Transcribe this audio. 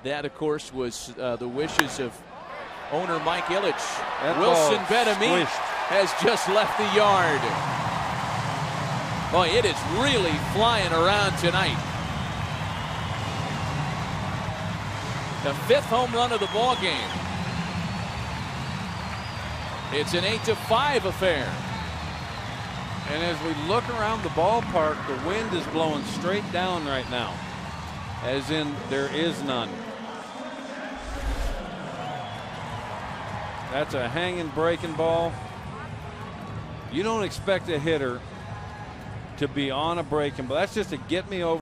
That, of course, was the wishes of owner Mike Ilitch. That Wilson ball Betemit squished. has just left the yard. Boy, it is really flying around tonight. The 5th home run of the ball game. It's an 8-5 affair. And as we look around the ballpark, the wind is blowing straight down right now, as in there is none. That's a hanging breaking ball. You don't expect a hitter to be on a breaking ball. That's just a get me over.